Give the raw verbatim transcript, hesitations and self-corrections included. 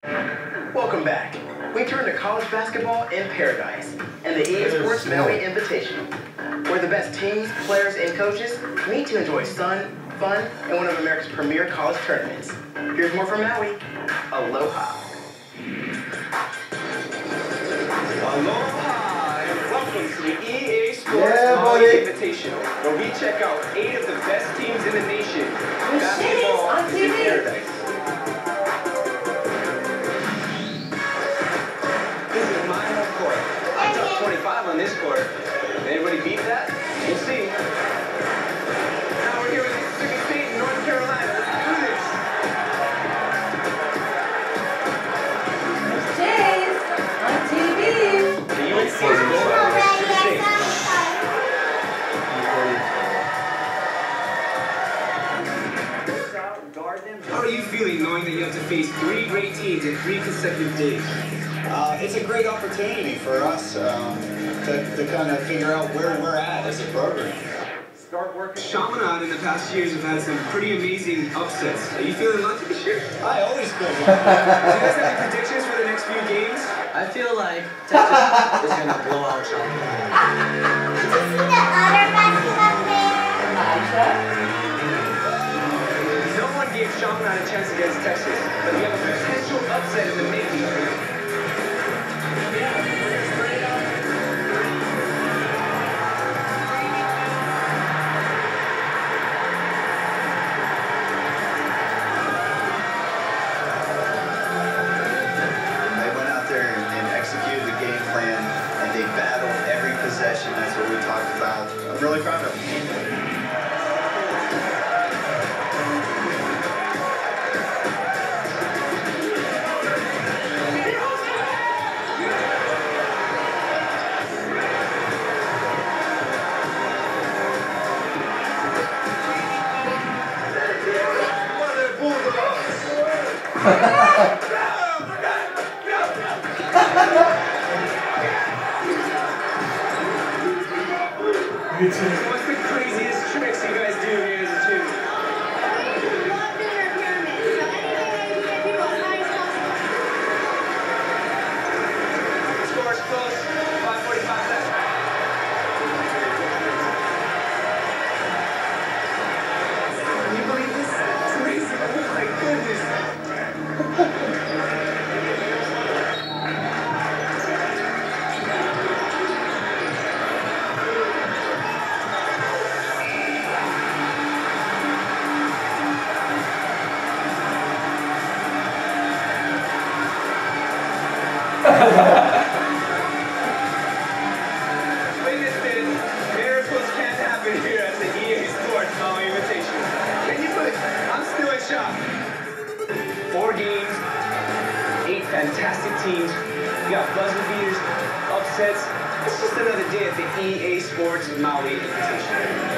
Welcome back. We turn to college basketball in paradise and the E A Sports Maui Invitational, where the best teams, players, and coaches meet to enjoy sun, fun, and one of America's premier college tournaments. Here's more from Maui. Aloha. Aloha, and welcome to the E A Sports yeah, Maui Invitational, where we check out eight of the best teams in the nation. Basketball is in paradise. This is my home court. I dropped twenty-five on this court. Anybody beat that? We'll see. Now we're here with Mississippi State and North Carolina. Let's do this. Jays on T V. The U N C is going to Mississippi State. How are you feeling knowing that you have to face three great teams in three consecutive days? Uh, it's a great opportunity for us um, to, to kind of figure out where we're at as a program. Start working. Chaminade in the past years have had some pretty amazing upsets. Are you feeling lucky this year? I always feel lucky. Do you guys have any predictions for the next few games? I feel like Texas is going to blow out Chaminade. Did you see the other basketball player? No one gave Chaminade a chance against Texas, but we have a potential upset in the making. They battled every possession. That's what we talked about. I'm really proud of them. What's the craziest tricks you guys do here as a team? We love doing our pyramids, so anything that we get people as high as possible. Score is close. five forty-five left. Can you believe this? It's crazy. Oh my goodness. Latest in, miracles can't happen here at the E A Sports Maui Invitation. Can you believe? I'm still in shock. Four games, eight fantastic teams. We got buzzer beaters, upsets. It's just another day at the E A Sports Maui Invitation.